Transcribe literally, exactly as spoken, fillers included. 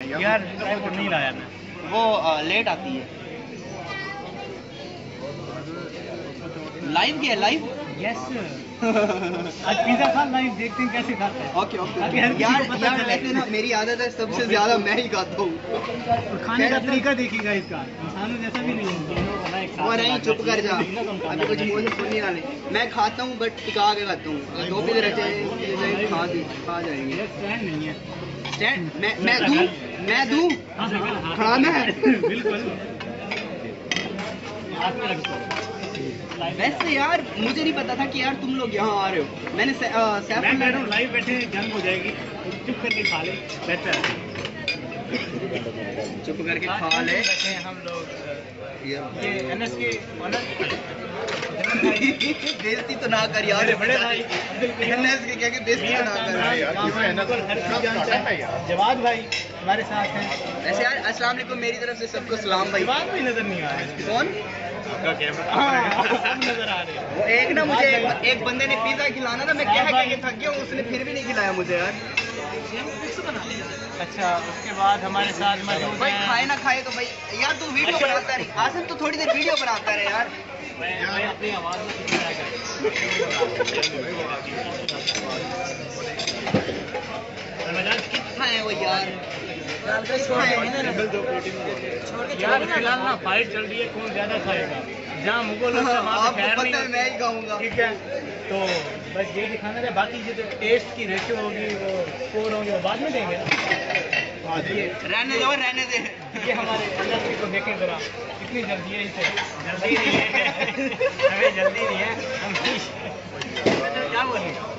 यार ट्राइपॉड नहीं लाया मैं, वो लेट आती है। लाइव क्या है? लाइव यस आज पिज़्ज़ा खा लाइव, देखते हैं कैसे खाता है। ओके ओके यार यार वैसे ना मेरी आदत है सबसे ज्यादा मैं ही खाता हूँ। और खाने का तरीका देखिएगा इसका, इंसानों जैसा भी नहीं है। और नहीं चुप कर जा, अभी कुछ मुंह से सुन नहीं रहा। मैं खाता हूँ बट टिका के खाता हूँ। दो पीस रहते खा खा जाएंगे। स्टैंड नहीं है, स्टैंड मैं मैं दूँ मैं दूँ खाना है बिल्कुल। वैसे यार मुझे नहीं पता था कि यार तुम लोग यहाँ आ रहे हो। मैंने सै, आ, मैं कह रहा हूँ लाइव बैठे जंग हो जाएगी, चुप करके खा ले बेहतर है। चुप करके खा ले बैठे हम लोग। ये एनएस के बेइज्जती तो ना कर यार, बड़े भाई एनएस के क्या के बेइज्जती तो ना कर। जवाद भाई हमारे साथ हैं। ऐसे यार अस्सलाम वालेकुम मेरी तरफ से सबको सलाम भाई। जवाद भी नजर नहीं आ रहा है। कौन? सब नजर आ रहे हैं। वो एक ना मुझे एक, एक बंदे ने पिज्जा खिलाना था, मैं कह कह के थक गया, उसने फिर भी नहीं खिलाया मुझे यार। अच्छा उसके बाद हमारे साथ मौजूद भाई हैं। खाए ना खाए तो भाई यार तू वीडियो बनाता रही। आसिम तो थोड़ी देर वीडियो बनाता रहे यार। मैं अपनी आवाज में कितना है वो यार? यार फिलहाल ना फाइट चल रही है, कौन ज्यादा खाएगा। जहाँ मुगल आपको पता है मैं ही खाऊंगा। ठीक है तो बस ये दिखाना है। बाकी जो टेस्ट की रेशियो होगी वो स्कोर होंगे वो बाद में देंगे। रहने दो रहने दे। ये हमारे इंडस्ट्री को देखें जरा, कितनी जल्दी है इसे। जल्दी नहीं है हमें जल्दी नहीं है हम क्या बोलें।